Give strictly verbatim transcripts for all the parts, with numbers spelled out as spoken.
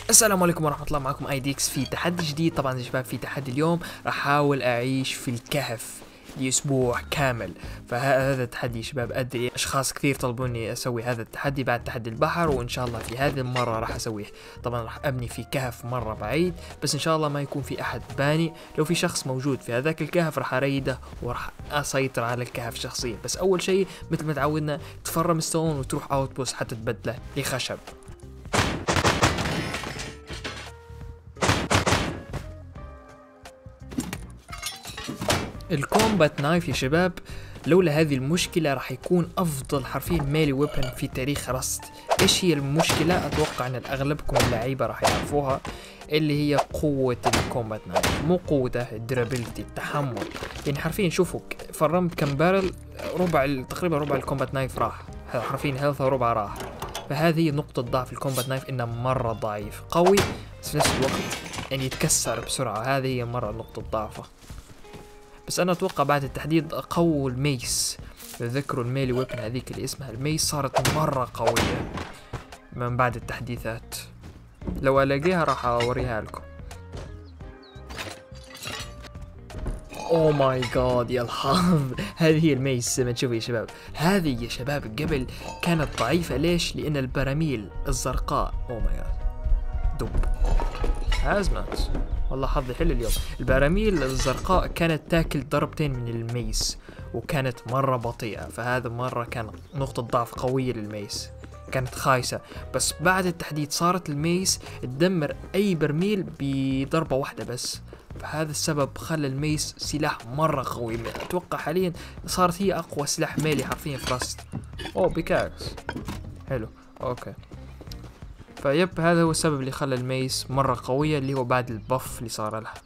السلام عليكم ورحمة الله. معكم اي ديكس في تحدي جديد. طبعا يا شباب في تحدي اليوم راح احاول اعيش في الكهف لاسبوع كامل. فهذا التحدي يا شباب ادري اشخاص كثير طلبوني اسوي هذا التحدي بعد تحدي البحر، وان شاء الله في هذه المرة راح اسويه. طبعا راح ابني في كهف مرة بعيد، بس ان شاء الله ما يكون في احد باني. لو في شخص موجود في هذاك الكهف راح اريده وراح اسيطر على الكهف شخصيا. بس اول شيء مثل ما تعودنا تفرم ستون وتروح اوت بوست حتى تبدله لخشب. الكومبات نايف يا شباب لولا هذه المشكلة راح يكون أفضل حرفيا ميلي ويبن في تاريخ رست. إيش هي المشكلة؟ أتوقع أن أغلبكم اللعيبة راح يعرفوها، اللي هي قوة الكومبات نايف، مو قوته الدرابيلتي التحمل. يعني حرفيا شوفوا فرمت كم بارل، ربع تقريبا ربع الكومبات نايف راح، حرفيا هيلث ربع راح. فهذه هي نقطة ضعف الكومبات نايف، إنه مرة ضعيف، قوي بس في نفس الوقت يعني يتكسر بسرعة. هذه هي مرة نقطة ضعفه. بس انا اتوقع بعد التحديد اقوى الميس. تذكروا الميلي ويبن هذيك اللي اسمها الميس صارت مرة قوية من بعد التحديثات. لو الاقيها راح اوريها لكم. اوه ماي جاد يا الحظ. هذه هي الميس. ما تشوفوا يا شباب، هذه يا شباب قبل كانت ضعيفة. ليش؟ لان البراميل الزرقاء اوه ماي جاد دب ازمت. والله حظي حلو اليوم. البراميل الزرقاء كانت تاكل ضربتين من الميس وكانت مرة بطيئة، فهذا مرة كان نقطة ضعف قوية للميس، كانت خايسة. بس بعد التحديث صارت الميس تدمر أي برميل بضربة واحدة بس، فهذا السبب خلى الميس سلاح مرة قوي. أتوقع حاليا صارت هي أقوى سلاح ميلي حرفيا في راست. أوه بيكاكس حلو أوكي. فيب هذا هو السبب اللي خلى الميس مرة قوية، اللي هو بعد البف اللي صار لها.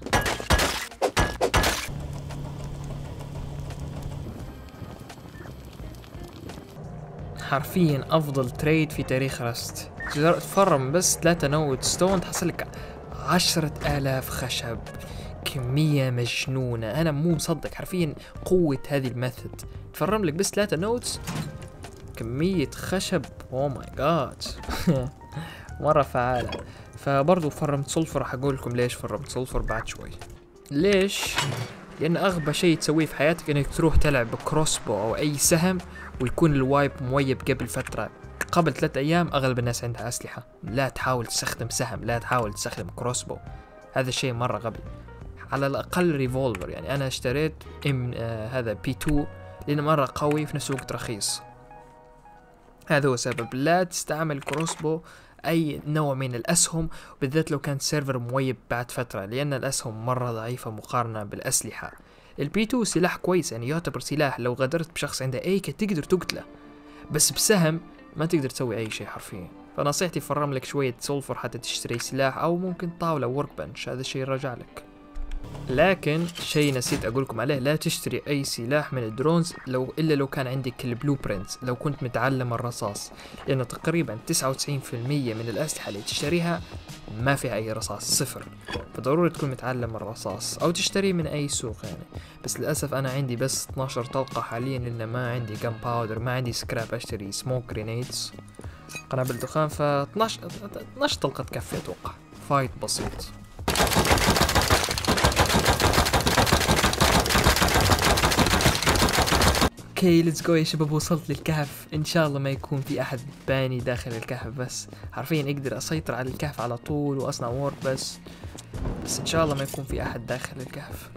حرفيا افضل تريد في تاريخ راست. تفرم بس ثلاثة نوت ستون تحصل لك عشرة الاف خشب، كمية مجنونة. انا مو مصدق حرفيا قوة هذه الميثود. تفرم لك بس ثلاثة نوتس كمية خشب اوه ماي جاد. مرة فعالة. فبرضو فرمت سلفر، راح اقول لكم ليش فرمت سلفر بعد شوي. ليش؟ لان اغبى شيء تسويه في حياتك انك تروح تلعب بكروسبو او اي سهم ويكون الوايب مويب قبل فترة. قبل ثلاثة ايام اغلب الناس عندها اسلحة. لا تحاول تستخدم سهم، لا تحاول تستخدم كروسبو، هذا الشيء مرة غبي. على الاقل ريفولفر. يعني انا اشتريت ام آه هذا بي تو لانه مرة قوي في نفس الوقت رخيص. هذا هو سبب. لا تستعمل كروسبو اي نوع من الاسهم، بالذات لو كان سيرفر مويب بعد فترة، لان الاسهم مرة ضعيفة مقارنة بالاسلحة. البي تو سلاح كويس، يعني يعتبر سلاح لو غدرت بشخص عنده ايكة تقدر تقتله، بس بسهم ما تقدر تسوي اي شيء حرفيا. فنصيحتي فرم لك شوية سولفر حتى تشتري سلاح، او ممكن طاولة ورك بنش، هذا الشيء رجع لك. لكن شيء نسيت اقولكم عليه، لا تشتري اي سلاح من الدرونز لو الا لو كان عندك البلو برينت، لو كنت متعلم الرصاص، لان تقريبا تسعة وتسعين بالمية من الاسلحه اللي تشتريها ما فيها اي رصاص، صفر. فضروري تكون متعلم الرصاص او تشتريه من اي سوق يعني. بس للاسف انا عندي بس اثناشر طلقه حاليا، لان ما عندي جن باودر، ما عندي سكراب اشتري سموك جرينيدز قنابل دخان. ف اثناشر اثناشر طلقه تكفي اتوقع. فايت بسيط. اوكي ليتس جو يا شباب. وصلت للكهف، ان شاء الله ما يكون في احد باني داخل الكهف، بس حرفيا اقدر اسيطر على الكهف على طول واصنع وورك بس بس ان شاء الله ما يكون في احد داخل الكهف.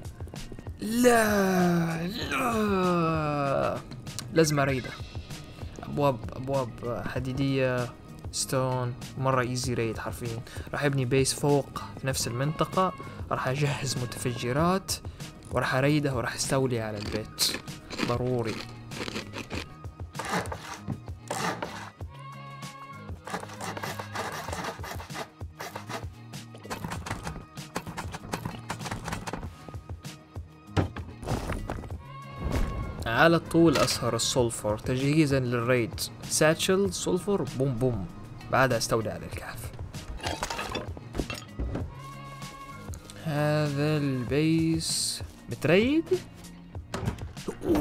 لا لا لازم اريده. ابواب ابواب حديدية ستون، مرة ايزي ريد حرفيا. راح ابني بيس فوق في نفس المنطقة، راح اجهز متفجرات وراح اريده وراح استولي على البيت ضروري. على طول اسهر السولفر تجهيزا للريد. ساتشل سولفر بوم بوم، بعدها استولي على الكهف. هذا البيس متريد.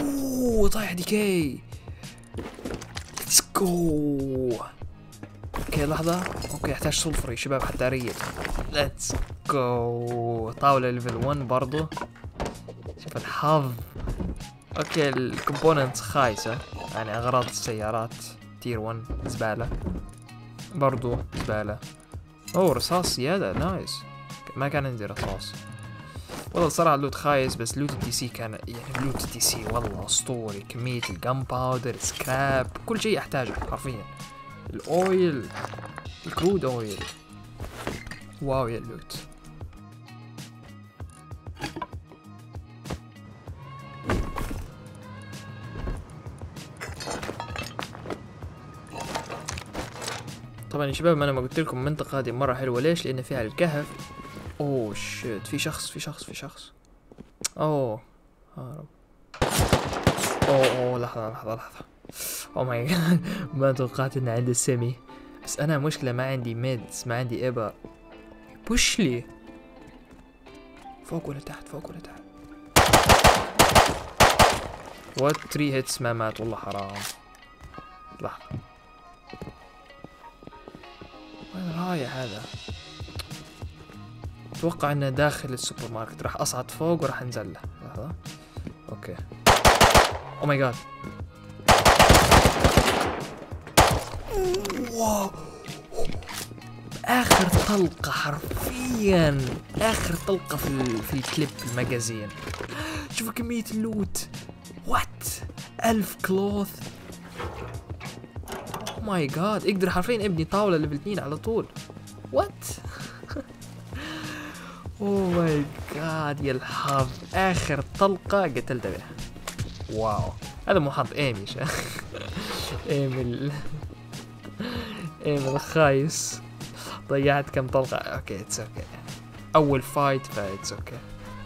اوه طايح ديكي. ليتس جو. اوكي لحظة، اوكي يحتاج سلفر يا شباب حتى اريد. ليتس جو. طاولة ليفل واحد برضو. شوف الحظ. اوكي الكومبوننتس خايسة، يعني اغراض السيارات تير واحد زبالة برضو زبالة. اوه رصاص زيادة نايس، ما كان عندي رصاص والله صراحة. اللوت خايس بس لوت الدي سي كان يعني لوت الدي سي والله اسطوري. كمية الجم باودر سكراب كل شيء احتاجه حرفيا. الاويل الكرود اويل. واو يا اللوت. طبعا يا شباب انا ما قلت لكم المنطقة هذه مرة حلوة ليش؟ لان فيها الكهف. اوه شيت في شخص في شخص في شخص. اوه هارب. اوه اوه لحظة لحظة لحظة. اوه ماي جاد ما توقعت ان عندي سيمي. بس انا مشكلة ما عندي ميدز، ما عندي ابر. بوش لي فوق ولا تحت فوق ولا تحت. وات ثري هيتس ما مات والله حرام. لحظة وين رايح هذا؟ اتوقع انه داخل السوبر ماركت. راح اصعد فوق وراح انزل له. لحظة اوكي. او ماي جاد واو. اخر طلقة حرفيا اخر طلقة في ال... في الكليب في المجازين. شوفوا كمية اللوت. وات ألف كلوث. او ماي جاد اقدر حرفيا ابني طاولة ليفل اثنين على طول. وات اوه ماي جاد يا الحظ. اخر طلقة قتلت بها. واو هذا مو حظ ايمي شا ايمي ال... ايمي الخايس. ضيعت كم طلقة. اوكي اتس اوكي اول فايت فايتس اوكي.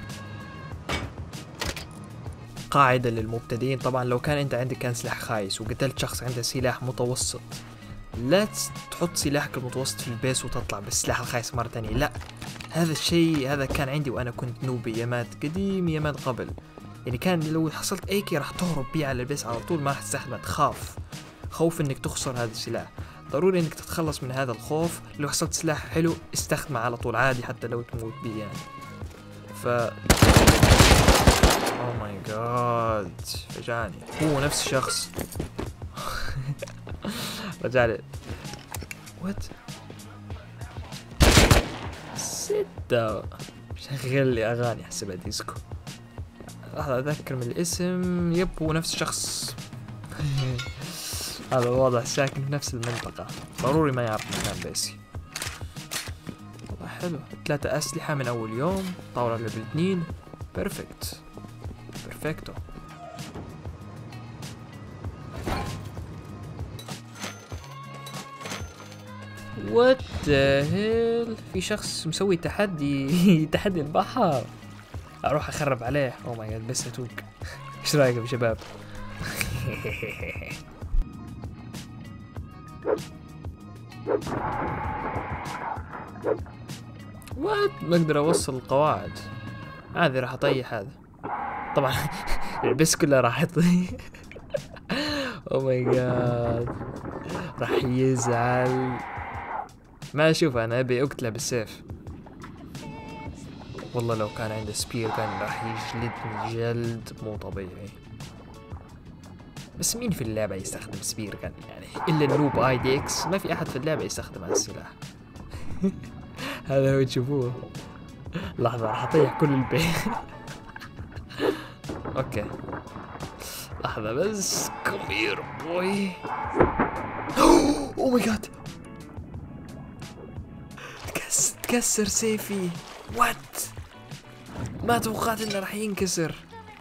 قاعدة للمبتدئين طبعا، لو كان انت عندك كان سلاح خايس وقتلت شخص عنده سلاح متوسط، لا تحط سلاحك المتوسط في البيس وتطلع بالسلاح الخايس مرة تانية. لا هذا الشيء هذا كان عندي وانا كنت نوبي يامات قديم يامات قبل. يعني كان لو حصلت ايكي راح تهرب بيه على البيس على طول، ما راح تستخدمه. تخاف خوف انك تخسر هذا السلاح. ضروري انك تتخلص من هذا الخوف. لو حصلت سلاح حلو استخدمه على طول عادي حتى لو تموت بيه يعني. ف اوه ماي جاد فجاني. هو نفس الشخص رجع وات ستة. شغل لي اغاني حسبها ديسكو. لحظة اتذكر من الاسم. يب هو نفس الشخص هذا واضح ساكن في نفس المنطقة. ضروري ما يعرف مكان بيسي. والله حلو. ثلاثة اسلحة من اول يوم. طاولة ليفل اثنين. بيرفكت بيرفكتو. وات ذا هيل. في شخص مسوي تحدي تحدي البحر. اروح اخرب عليه. او ماي جاد بس اتوق. ايش رايكم شباب؟ وات ما اقدر اوصل القواعد. هذه راح اطيح هذا طبعا البس كلها راح يطيح. او ماي جاد راح يزعل. ما اشوف انا ابي اقتله بالسيف. والله لو كان عنده سبير كان راح يجلدني جلد مو طبيعي. بس مين في اللعبة يستخدم سبير كان يعني الا النوب اي دي اكس. ما في احد في اللعبة يستخدم هذا السلاح. هذا هو تشوفوه. لحظة راح اطيح كل البيت. اوكي لحظة بس. كبير بوي. اوه ماي جاد تكسر سيفي. وات ما توقعت انه راح ينكسر.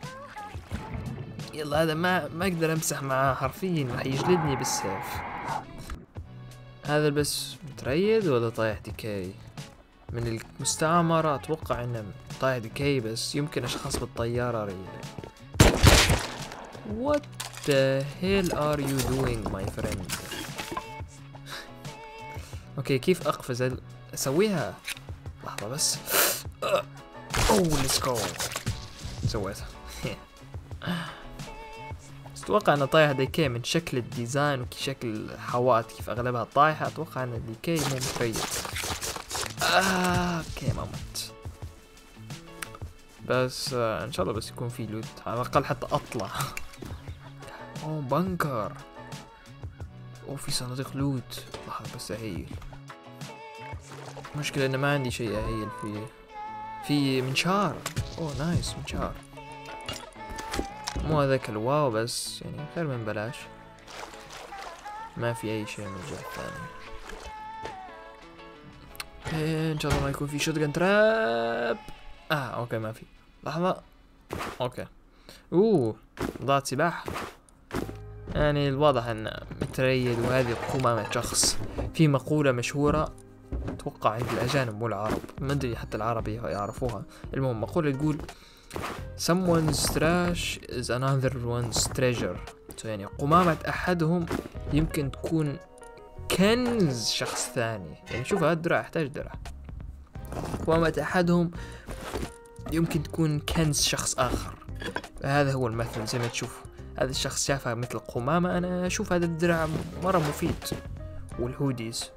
يلا هذا ما ما اقدر امسح معاه حرفيا راح يجلدني بالسيف. هذا بس متريد ولا طايح ديكاي؟ من المستعمرة اتوقع انه طايح ديكاي بس يمكن اشخاص بالطيارة ريلي. What the hell are you doing my friend؟ اوكي كيف اقفز اسويها؟ لحظة بس. اوه ليتس جو. سويتها. Let's اتوقع ان طايحة ديكي من شكل الديزاين وشكل الحوائط كيف اغلبها طايحة، اتوقع ان ديكي مو متريد. آه اوكي ما مت. بس آه ان شاء الله بس يكون في لوت على الاقل حتى اطلع. اوه بنكر، اوه في صناديق لوت. لحظة بس اهيل. المشكلة انه ما عندي شيء اهيل فيه. في منشار، اوه نايس منشار، مو هذاك الواو بس يعني خير من بلاش. ما في اي شيء من الجهة الثانية. إيه ان شاء الله ما يكون في شوتجن تراب. اه اوكي ما في. لحظة اوكي. اوه ضاعت سباح. يعني الواضح انه متريد وهذه قمامة شخص. في مقولة مشهورة اتوقع عند الاجانب مو العرب، ما ادري حتى العرب يعرفوها. المهم مقولة تقول someone's trash is another one's treasure. يعني قمامة احدهم يمكن تكون كنز شخص ثاني. يعني شوف هذا الدرع يحتاج درع. قمامة احدهم يمكن تكون كنز شخص اخر. هذا هو المثل. زي ما تشوف هذا الشخص شافها مثل قمامة، انا اشوف هذا الدرع مرة مفيد. والهوديز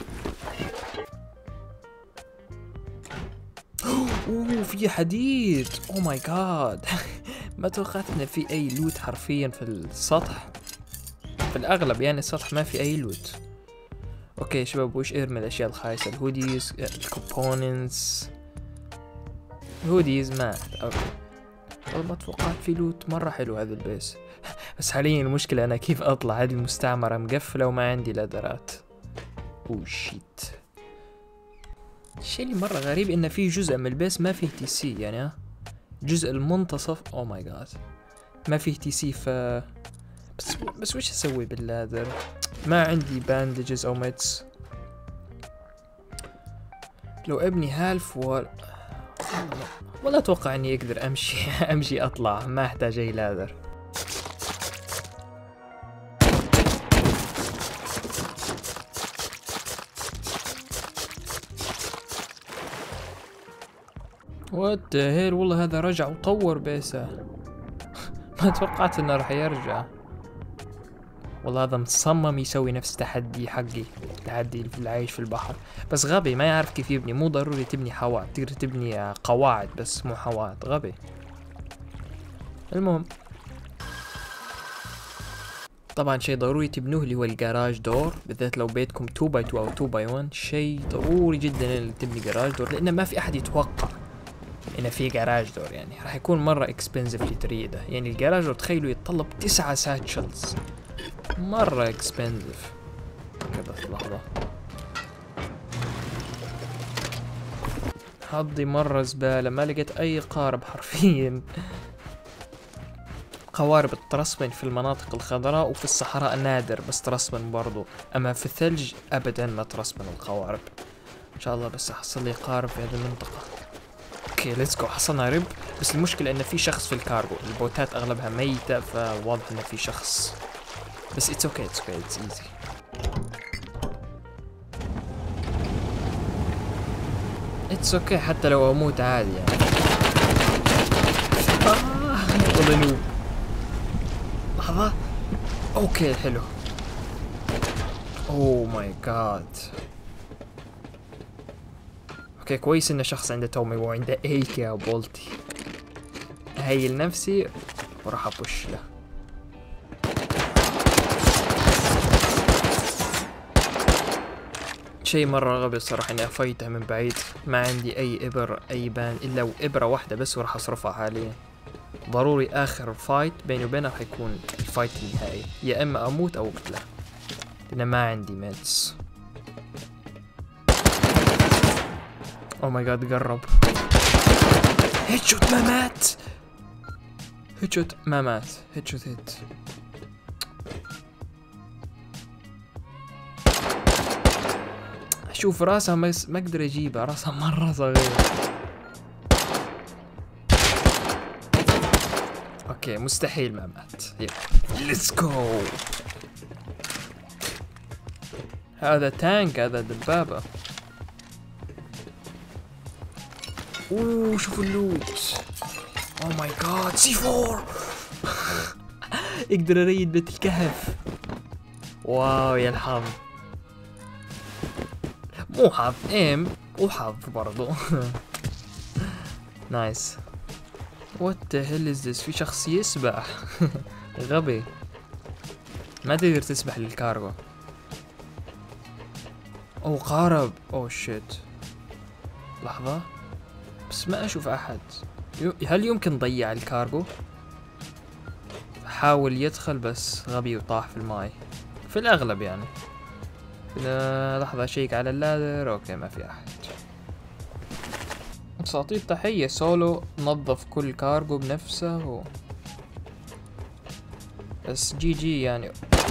اوه في حديد. اوه ماي جاد. ما توقعت ان في اي لوت حرفيا في السطح. في الاغلب يعني السطح ما في اي لوت. اوكي شباب وش ارمي الاشياء الخايسة؟ الهوديز، الكومبوننتس. الهوديز ما اوكي. والله ما توقعت في لوت. مرة حلو هذا البيس. بس حاليا المشكلة انا كيف اطلع؟ هذه المستعمرة مقفلة وما عندي لادرات. اوه شيت. الشيء اللي مرة غريب انه في جزء من البيس ما فيه تي سي. يعني ها جزء المنتصف اوه ماي جاد ما فيه تي سي. ف بس بس وش اسوي باللادر؟ ما عندي باندجز او ميتس. لو ابني هالف و ولا اتوقع اني اقدر امشي. امشي اطلع ما احتاج اي لادر. وات هيل والله هذا رجع وطور بيسه. ما توقعت انه راح يرجع. والله هذا مصمم يسوي نفس تحدي حقي، تحدي في العيش في البحر. بس غبي ما يعرف كيف يبني. مو ضروري تبني حوائط، تقدر تبني قواعد بس مو حوائط. غبي. المهم طبعا شيء ضروري تبنوه اللي هو الجراج دور، بالذات لو بيتكم تو باي تو او تو باي ون. شيء ضروري جدا اللي تبني جراج دور، لانه ما في احد يتوقع انه في جراج دور. يعني راح يكون مرة اكسبنسيف لتريده. يعني الجراج دور تخيلوا يتطلب تسعة ساتشلز، مرة اكسبنسيف. كذا لحظة حظي مرة زبالة، ما لقيت اي قارب حرفيا. قوارب ترسبن في المناطق الخضراء وفي الصحراء نادر بس ترسبن برضو، اما في الثلج ابدا ما ترسبن القوارب. ان شاء الله بس احصل لي قارب في هذه المنطقة. اوكي ليتس جو. حصلنا رب. بس المشكلة ان في شخص في الكارغو. البوتات اغلبها ميتة فواضح ان في شخص. بس اتس اوكي اتس اوكي اتس ايزي. اتس اوكي حتى لو اموت عادي يعني. آه والله نوب. لحظة اوكي حلو. اوه ماي جاد. اوكي كويس انه شخص عنده تومي وعنده ايك يا بولتي. هيل نفسي وراح ابوش له. شيء مرة غبي الصراحة اني افايته من بعيد. ما عندي اي ابر اي بان الا ابرة واحدة بس وراح اصرفها حاليا. ضروري اخر فايت بيني وبينه راح يكون الفايت النهائي، يا اما اموت او اقتله لان ما عندي ميتس. اوه ماي جاد قرب. هيد شوت ما مات. هيد شوت ما مات. هيد شوت هيد. شوف راسها ما ما اقدر اجيبها، راسها مرة صغير. اوكي مستحيل ما مات. يلا ليتس جو. هذا تانك، هذا دبابة. اوه شوفوا اللوت. اوه ماي جاد سي فور. اقدر اريد بيت الكهف. واو يا الحظ، مو حظ ايم وحظ برضو. نايس. وات ذا هيل از ذس؟ في شخص يسبح. غبي، ما تقدر تسبح للكارغو. اوه قارب، اوه شيت. لحظة بس ما اشوف احد. هل يمكن ضيع الكارغو؟ حاول يدخل بس غبي وطاح في الماي في الاغلب يعني. لا لحظة اشيك على اللادر. اوكي ما في احد. تعطيه تحية سولو، نظف كل كارغو بنفسه و... بس جي جي يعني.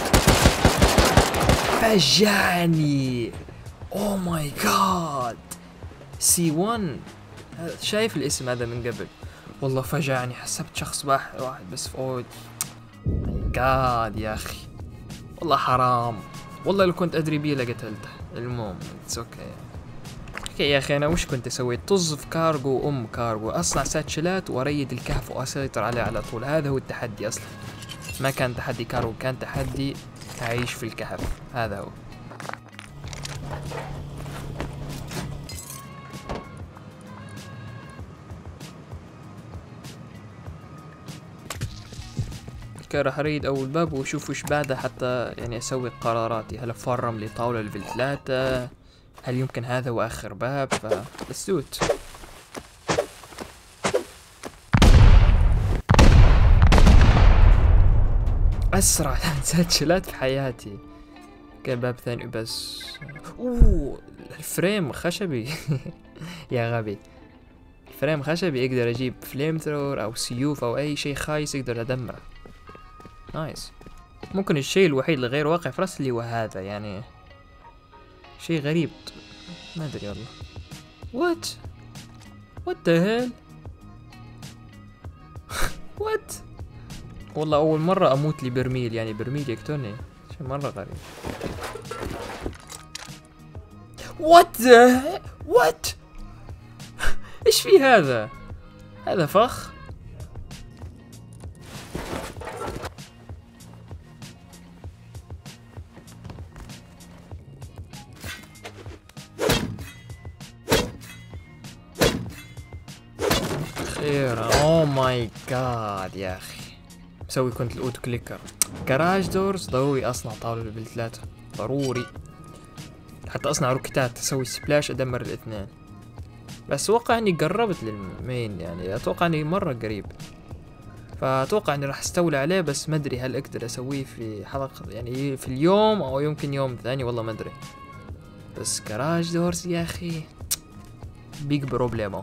فجعني. اوه ماي جاد. سي ون، شايف الاسم هذا من قبل. والله فجعني، حسبت شخص واحد واحد بس في اوج. ماي جاد يا اخي، والله حرام. والله لو كنت ادري بيه لقتلته. المهم اتس اوكي. اوكي يا اخي، انا وش كنت اسوي؟ طز في كارغو وام كارغو، اصنع ساتشلات واريد الكهف واسيطر عليه على طول. هذا هو التحدي اصلا. ما كان تحدي كارغو، كان تحدي اعيش في الكهف. هذا هو. اوكي راح اريد اول باب واشوف وش بعده حتى يعني اسوي قراراتي. هل افرم لي طاولة ليفل ثلاثة؟ هل يمكن هذا هو اخر باب؟ ف لسوت. اسرع ساتشلات في حياتي. اوكي باب ثاني بس. اوه الفريم خشبي. يا غبي، الفريم خشبي، اقدر اجيب فليم ثرور او سيوف او اي شيء خايس اقدر ادمره. نايس. ممكن الشيء الوحيد اللي غير واقع في راسي اللي هو هذا، يعني شيء غريب ما ادري والله. وات وات ذا هيل؟ وات؟ والله اول مرة اموت لي برميل، يعني برميل يقتلني. شيء مرة غريب. وات ذا وات؟ ايش في هذا؟ هذا فخ. خير. اوه ماي جاد يا اخي، مسوي كنت الاوتو كليكر. جراج دورز ضروري اصنع طاولة ليفل ثلاثة، ضروري. حتى اصنع روكيتات، اسوي سبلاش ادمر الاثنين. بس اتوقع اني قربت للمين، يعني اتوقع اني مرة قريب. فاتوقع اني راح استولي عليه، بس ما ادري هل اقدر اسويه في حلقة يعني في اليوم او يمكن يوم ثاني، والله ما ادري. بس جراج دورز يا اخي بيج بروبليمو.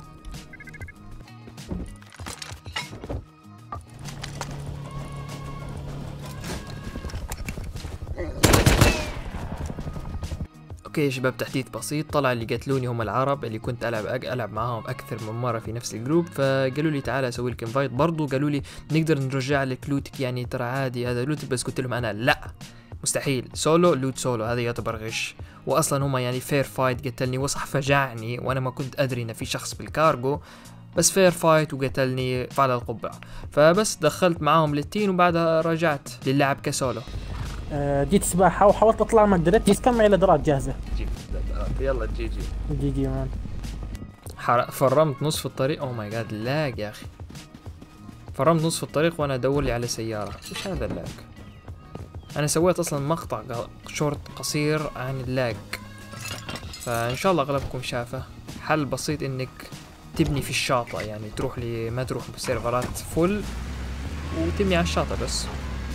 اوكي يا شباب، تحديث بسيط. طلع اللي قتلوني هم العرب اللي كنت العب العب معاهم اكثر من مره في نفس الجروب، فقالوا لي تعال اسوي لك انفايت. برضو قالوا لي نقدر نرجع لك لوتك، يعني ترى عادي هذا لوتك، بس قلت لهم انا لا مستحيل. سولو لوت سولو، هذا يعتبر غش. واصلا هم يعني فير فايت قتلني، وصح فجعني وانا ما كنت ادري ان في شخص بالكارغو، بس فير فايت وقتلني على القبعه. فبس دخلت معاهم للتين وبعدها رجعت للعب كسولو. جيت سباحة وحاولت اطلع ما قدرت، بس كان معي الادراج جاهزة. جيب يلا جي جي جي جي مان. حرق فرمت نصف الطريق. اوه ماي جاد لاج يا اخي، فرمت نصف الطريق وانا ادور لي على سيارة. ايش هذا اللاج؟ انا سويت اصلا مقطع شورت قصير عن اللاج، فان شاء الله اغلبكم شافه. حل بسيط انك تبني في الشاطئ، يعني تروح لي ما تروح بسيرفرات فل وتبني على الشاطئ بس.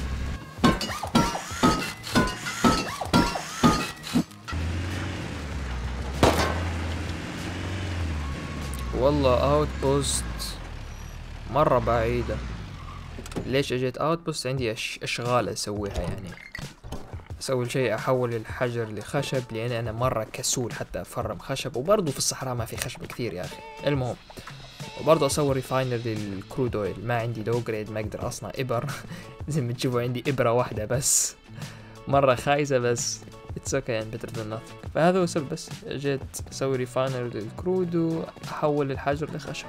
والله اوت بوست مرة بعيدة. ليش اجيت اوت بوست؟ عندي أش... اشغال اسويها، يعني اسوي شيء احول الحجر لخشب، لان انا مرة كسول حتى افرم خشب، وبرضه في الصحراء ما في خشب كثير يا اخي. المهم، وبرضه اصور ريفاينر للكرود اويل. ما عندي لو جريد، ما اقدر اصنع ابر. زي ما تشوفوا عندي ابرة واحدة بس، مرة خايسة، بس اتس اوكي يعني better than nothing. فهذا هو السبب، بس جيت اسوي ريفاينر للكرود واحول الحجر لخشب.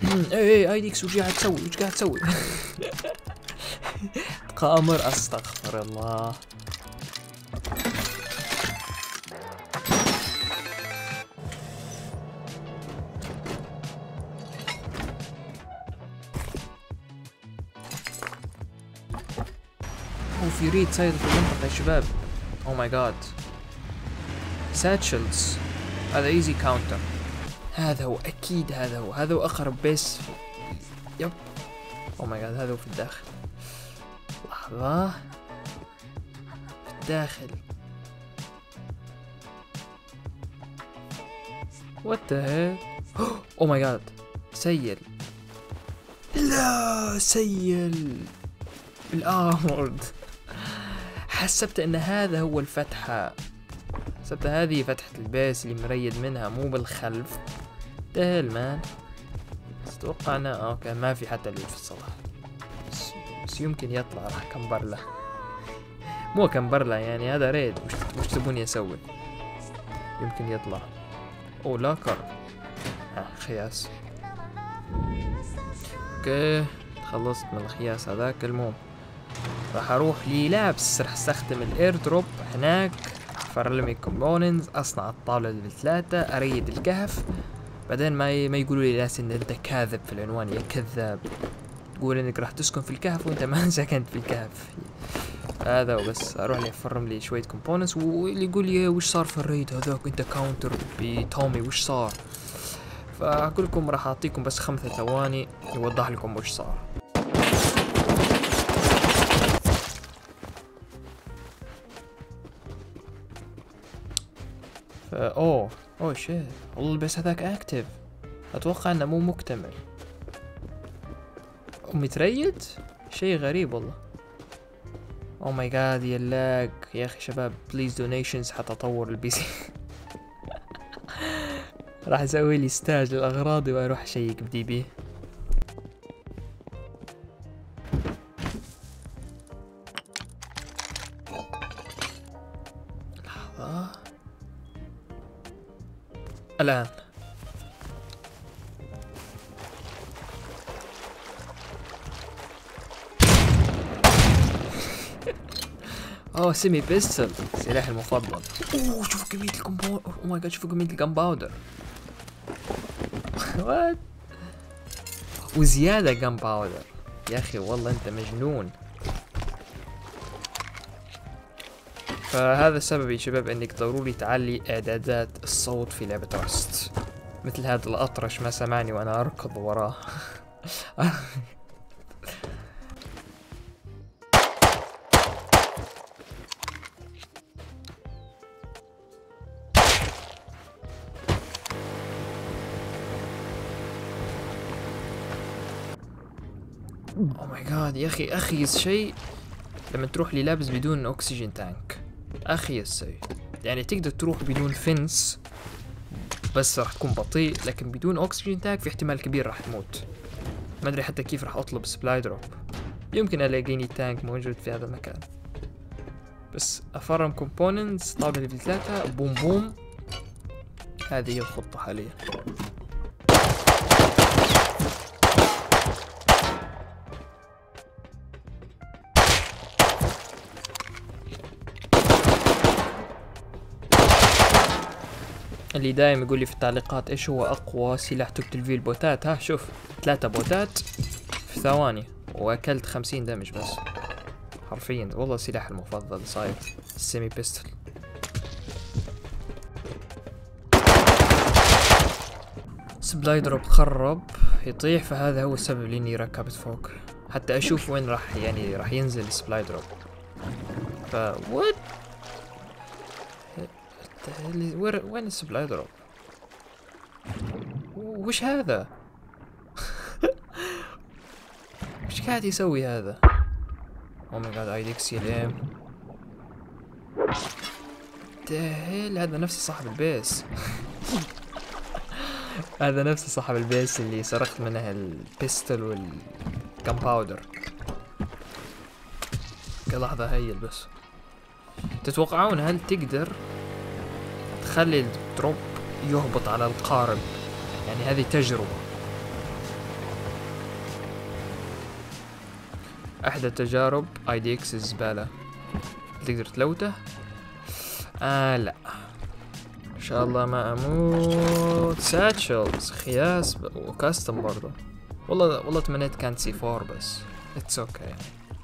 ايه ايه اي ديكس وش قاعد تسوي وش قاعد تسوي؟ قامر استغفر الله. هو في ريد سايد في المنطقة يا شباب. او ماي جاد. ساتشلز هذا ايزي كاونتر. هذا هو اكيد هذا هو هذا هو اقرب بيس. يب. او ماي جاد هذا هو في الداخل. لحظة. في الداخل. وات ذا هيل. او ماي جاد. سيل. لا سيل. الارمورد. حسبت ان هذا هو الفتحة. حسبت هذه فتحة البيس اللي مريد منها مو بالخلف. تهل مان. بس اتوقع انه اوكي ما في حتى اللي في الصلاة. بس, بس يمكن يطلع راح كمبرلا. مو كمبرلا يعني هذا ريد. وش, وش تبوني اسوي؟ يمكن يطلع. او لاكر. ها خياس. اوكي خلصت من الخياس هذاك. المهم راح اروح لي لابس. راح استخدم الاير دروب هناك. فرلمي كومبوننتس. اصنع الطاولة بالثلاثة. اريد الكهف. بعدين ما ما يقولوا لي ناس ان انت كاذب في العنوان يا كذاب. تقول انك راح تسكن في الكهف وانت ما سكنت في الكهف. هذا وبس. اروح لي افرم لي شوية كومبوننتس. واللي يقول لي وش صار في الريد هذاك انت كاونتر بتومي وش صار. فاقول لكم راح اعطيكم بس خمسة ثواني يوضح لكم وش صار. فا اوه اوه شيت والله بس هذاك اكتف. اتوقع انه مو مكتمل. متريد شيء غريب والله. او ماي جاد يا لاج يا اخي شباب بليز دونيشنز حتى اطور البي سي. راح اسوي لي ستاج للاغراض واروح اشيك بدي بي. لحظة الان. اوه سيمي بيستل سلاحي المفضل. اوه شوفوا كمية الكمبو. اوه ماي جاد شوفوا كمية الجن باودر. وات وزيادة جن باودر يا اخي والله انت مجنون. فهذا السبب يا شباب انك ضروري تعلي اعدادات الصوت في لعبة راست. مثل هذا الاطرش ما سمعني وانا اركض وراه. اوه ماي جاد يا اخي اخيس شيء لما تروح للابس بدون اكسجين تانك. اخيس شيء يعني تقدر تروح بدون فنس بس راح تكون بطيء. لكن بدون اكسجين تانك في احتمال كبير راح تموت. ما ادري حتى كيف راح اطلب سبلاي دروب. يمكن الاقيني تانك موجود في هذا المكان. بس افرم كومبوننتس طابع ليفل ثلاثة بوم بوم. هذه هي الخطة حاليا. اللي دايم يقول لي في التعليقات ايش هو اقوى سلاح تقتل فيه البوتات. ها شوف ثلاثة بوتات في ثواني واكلت خمسين دمج بس حرفيا. والله سلاح المفضل صاير السيمي بيستل. سبلاي دروب خرب يطيح. فهذا هو السبب اللي اني ركبت فوق حتى اشوف وين راح يعني راح ينزل السبلاي دروب. ف وات وين السبلاي دروب؟ وش هذا؟ وش قاعد يسوي هذا؟ او ماي جاد اي ديكس يلام. تهل هذا نفس صاحب البيس. هذا نفس صاحب البيس اللي سرقت منه البيستل والكمباودر. لحظة هيل بس. تتوقعون هل تقدر تخلي الدروب يهبط على القارب؟ يعني هذه تجربة. احدى التجارب اي دي اكس الزبالة. تقدر تلوته؟ آه لا ان شاء الله ما اموت. ساتشلز خياس ب... وكاستم برضه. والله والله تمنيت كانت سي فور بس اتس اوكي يعني.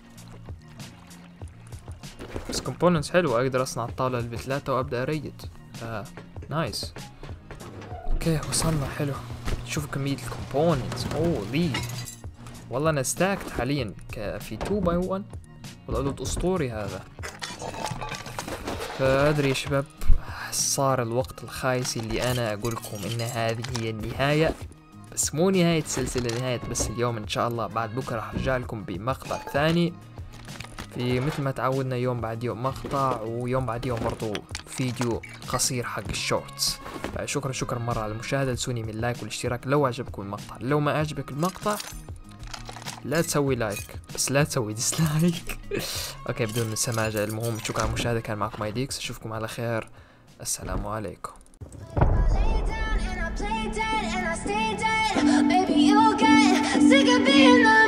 بس كومبوننتس حلوة، اقدر اصنع الطاولة الفي ثلاثة وابدا اريد. آه نايس. اوكي وصلنا. حلو. شوفوا كمية الكومبوننتس. اوه لي والله انا ستاكت حاليا ك... في تو باي ون. والله اسطوري هذا. فادري يا شباب، صار الوقت الخايس اللي انا اقول لكم ان هذه هي النهاية، بس مو نهاية السلسلة، نهاية بس اليوم. ان شاء الله بعد بكرة راح ارجع لكم بمقطع ثاني، في مثل ما تعودنا يوم بعد يوم مقطع، ويوم بعد يوم برضو فيديو قصير حق الشورتس. شكرا شكرا مرة على المشاهدة. تسوني من اللايك والاشتراك لو عجبكم المقطع. لو ما عجبك المقطع لا تسوي لايك، بس لا تسوي ديسلايك. اوكي بدون سماجة. المهم شكرا على المشاهدة، كان معكم اي دي اكس، اشوفكم على خير. السلام عليكم. Baby, you'll get sick of being the